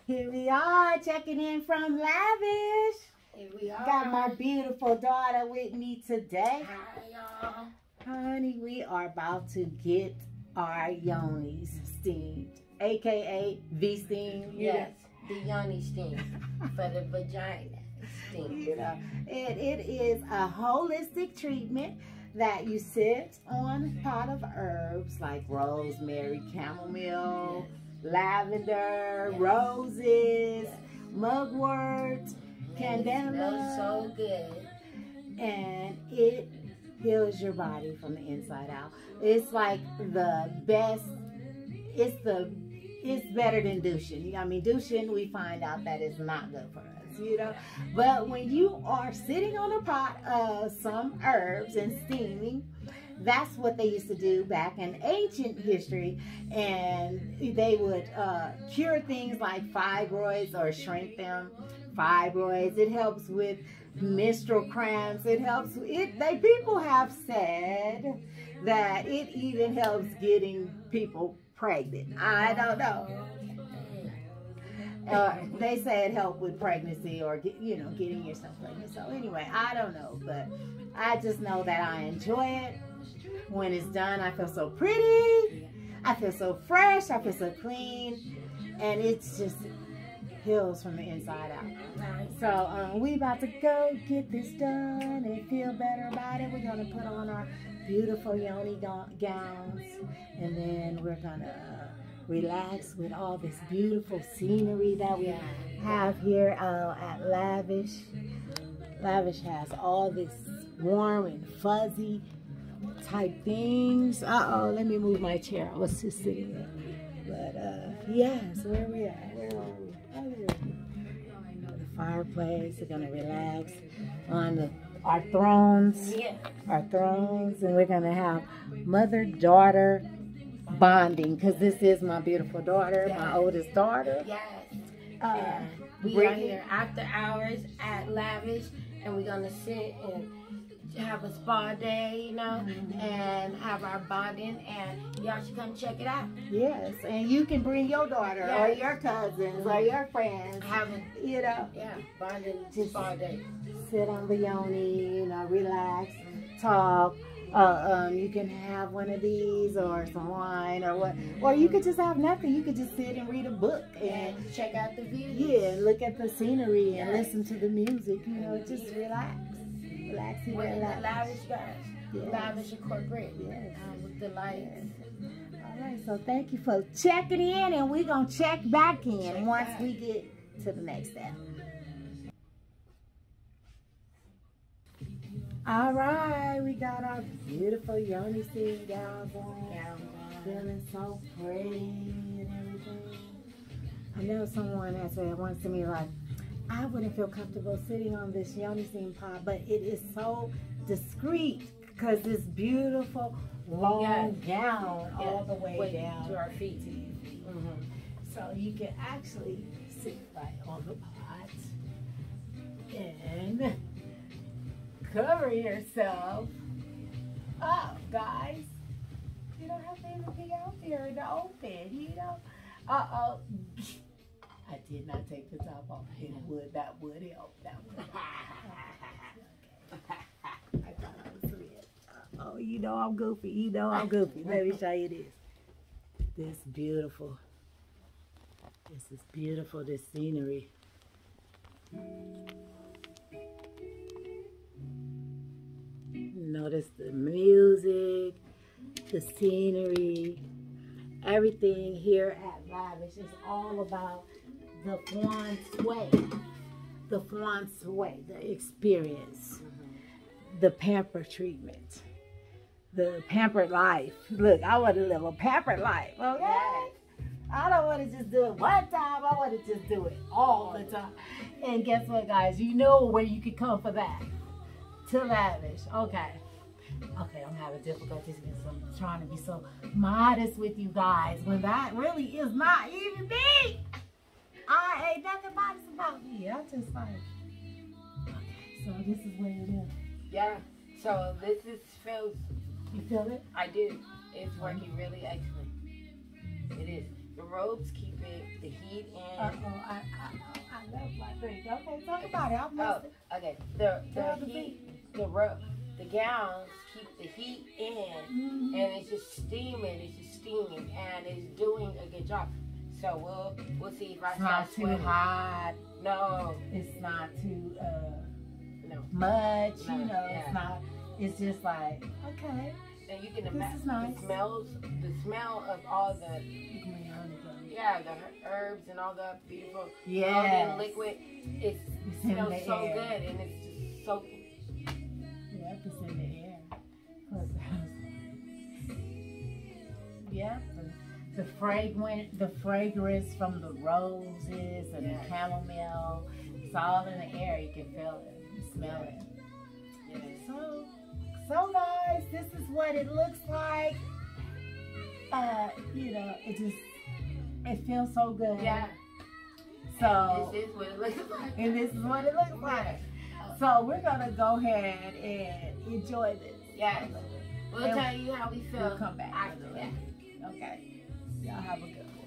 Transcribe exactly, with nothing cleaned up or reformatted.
Here we are checking in from Lavish. Here we are. Got my beautiful daughter with me today. Hi, y'all. Honey, we are about to get our Yonis steamed, a k a V steam. Yes, the Yoni steam for the vagina steam. You know, it, it is a holistic treatment that you sit on a pot of herbs like rosemary, chamomile, yes. lavender, yes. roses, yes. mugwort, candela. It smells so good. And it heals your body from the inside out. It's like the best, it's the, it's better than douching. I mean, douching, we find out that it's not good for us, you know. But when you are sitting on a pot of some herbs and steaming, that's what they used to do back in ancient history. And they would uh, cure things like fibroids or shrink them. Fibroids, it helps with menstrual cramps. It helps. It they people have said that it even helps getting people pregnant. I don't know. Uh, they say it helps with pregnancy or get, you know getting yourself pregnant. So anyway, I don't know, but I just know that I enjoy it. When it's done, I feel so pretty. I feel so fresh. I feel so clean, and it's just heals from the inside out. So um, we about to go get this done and feel better about it. We're gonna put on our beautiful Yoni gowns, and then we're gonna uh, relax with all this beautiful scenery that we have here uh, at Lavish. Lavish has all this warm and fuzzy type things. Uh oh, let me move my chair. I was just sitting there. But uh, yes, where we at? Where are we? The fireplace. We're gonna relax on the, our thrones, yeah. our thrones, and we're gonna have mother-daughter bonding because this is my beautiful daughter, yes. my oldest daughter. Yes. Uh, and we are here after hours at Lavish, and we're gonna sit and have a spa day, you know, mm-hmm. and have our bonding, and y'all should come check it out. Yes, and you can bring your daughter yes. or your cousins mm-hmm. or your friends. Have a, you know, yeah, bonding just spa day. Sit on the Yoni, you know, relax, talk. Uh, um, you can have one of these or some wine or what, or you could just have nothing. You could just sit and read a book and, and check out the view. Yeah, look at the scenery and yes. listen to the music. You know, just relax. Relax, with relax. the Lavish guys, yes. Lavish Incorporated, yes. um, with the lights. Yes. All right, so thank you for checking in, and we're gonna check back in check once back. we get to the next step. All right, we got our beautiful Yoni scene gowns on, feeling so pretty and everything. I know someone has said once to me like, I wouldn't feel comfortable sitting on this Yoni steam pot, but it is so discreet because this beautiful long yes. gown yes. all the way Wait, down to our feet. To your feet. Mm-hmm. So you can actually sit right on the pot and cover yourself up, guys. You don't have to even be out there in the open, you know. Uh oh. I did not take the top off. It would, that would help. That would help. I thought I was red. Oh, you know I'm goofy. You know I'm goofy. Let me show you this. This beautiful. This is beautiful, this scenery. Notice the music, the scenery, everything here at Lavish is all about the Flan Sway, the Flan Sway, the experience, mm-hmm. the pamper treatment, the pampered life. Look, I want to live a pampered life, okay? Yes. I don't want to just do it one time. I want to just do it all the time. And guess what, guys? You know where you can come for that. To Lavish. Okay. Okay, I'm having difficulties because I'm trying to be so modest with you guys when that really is not even me. I ain't nothing modest about me. I just like, okay, so this is what it is. Yeah, so this is feels, you feel it? I do. It's working really excellent. It is. The robes keep it, the heat in. Uh oh, I, I, I love my drink. Okay, talk about it. I'll miss Oh, it. okay. The Tell the the heat, the ro- the gowns keep the heat in, Mm-hmm. and it's just steaming. It's just steaming, and it's doing a good job. So we'll we'll see if I It's start not too sweating. hot. No, It's not too uh, no. much. No, You know, yeah. it's not. It's just like okay. And you can This imagine is nice. the smells, the smell of all the You can lay on it, though. yeah, the herbs and all the beautiful Yes. golden liquid. It's, It's it in smells the so air. good, and it's just soaking. Yep, it's in the air. 'Cause yep, the, the fragrant, the fragrance from the roses and Yeah. the chamomile, it's all in the air. You can feel it, you smell it. Yes. So, so guys, this is what it looks like. Uh, you know, it just, it feels so good. Yeah. So, This is what it looks like. and this is what it looks like. So we're gonna go ahead and enjoy this. Yes. We'll And tell you how we feel We'll come back after with that. it. Okay. Y'all have a good one.